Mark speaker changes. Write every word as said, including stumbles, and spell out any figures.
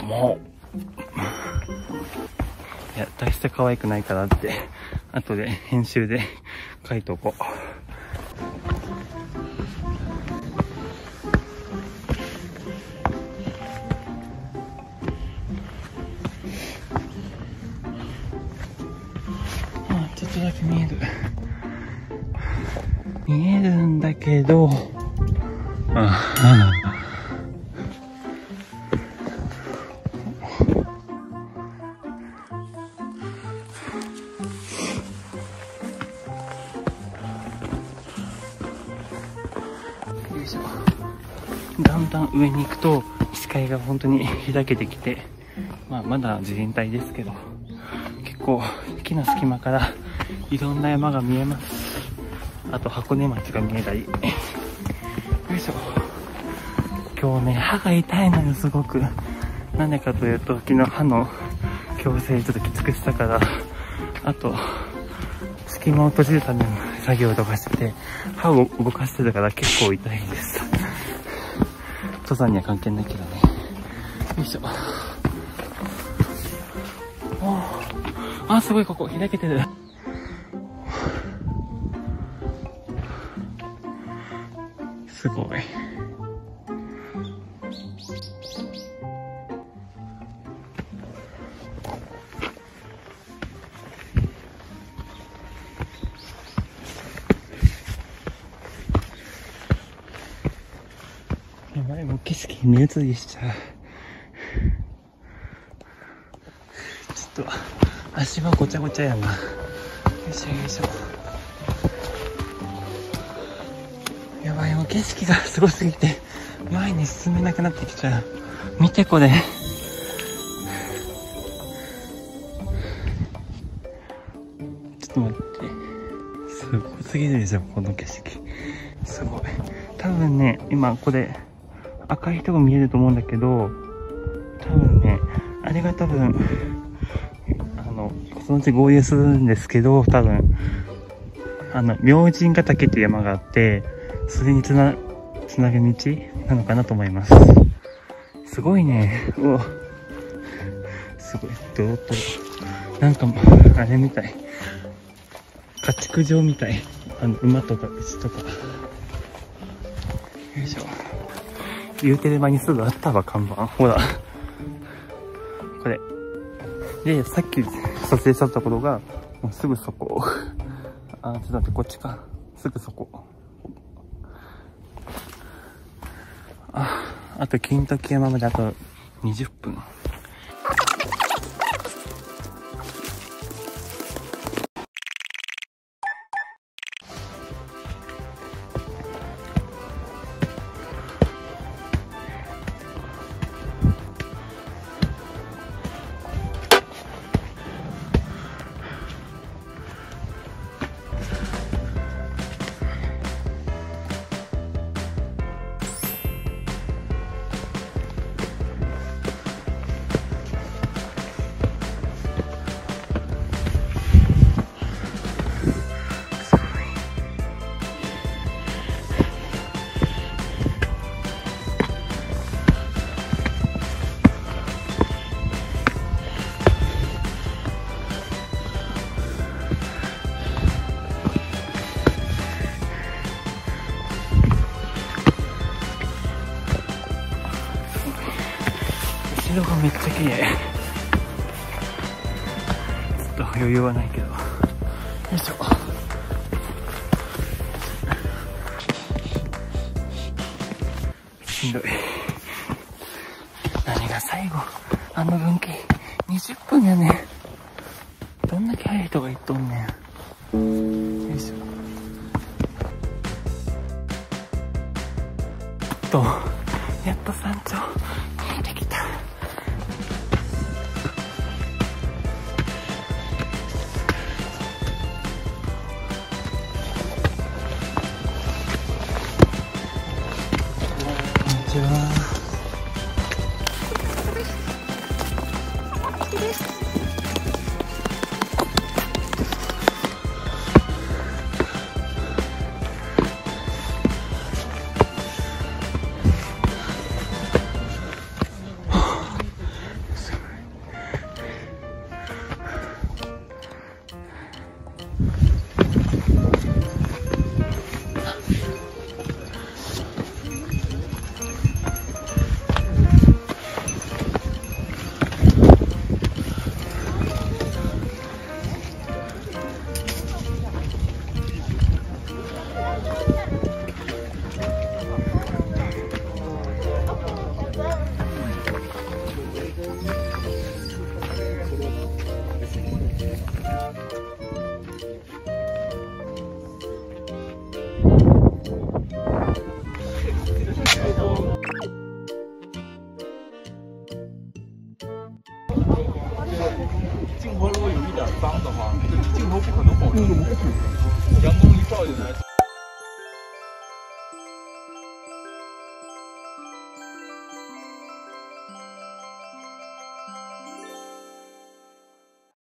Speaker 1: もういや大して可愛くないからって後で編集で書いとこう。あ、ちょっとだけ見える見えるんだけど、ああだんだん上に行くと視界が本当に開けてきて、まあ、まだ自然体ですけど結構木の隙間からいろんな山が見えます。あと箱根町が見えたり。よいしょ。今日ね歯が痛いのよすごく。なんでかというと昨日歯の矯正ちょっときつくしたから、あと隙間を閉じるための作業とかしてて歯を動かしてたから結構痛いです。登山には関係ないけどね。よいしょ。おあ、すごい、ここ開けてる。すごい。やばい、もう景色目移りしちゃう。ちょっと足はごちゃごちゃやな。よいしょよいしょ。やばい、もう景色がすごすぎて前に進めなくなってきちゃう。見てこれ。ちょっと待って、すごすぎるでしょこの景色。すごい。多分ね今これ赤い人が見えると思うんだけど、多分ねあれが多分あのそのうち合流するんですけど、多分あの明神ヶ岳っていう山があって、それにつなつなぐ道なのかなと思います。すごいね。うわすごいドロッドロ。なんかあれみたい、家畜場みたい。あの馬とか牛とか。よいしょ。言うてる間にすぐあったわ看板。ほらこれで、さっき撮影したところがもうすぐそこ。あ、ちょっと待って、こっちか。すぐそこ。あ、あと金時山まであとにじゅっぷん。後ろがめっちゃ綺麗。ちょっと余裕はないけど。よいしょ。しんどい。何が最後あの分岐にじゅっぷんやね。どんだけ速い人がいっとんねん。よいしょ。とやっと山頂見えてきた。こんにちは。
Speaker 2: 镜头如果有一点脏的话，就镜头不可能保证。阳光一照进来。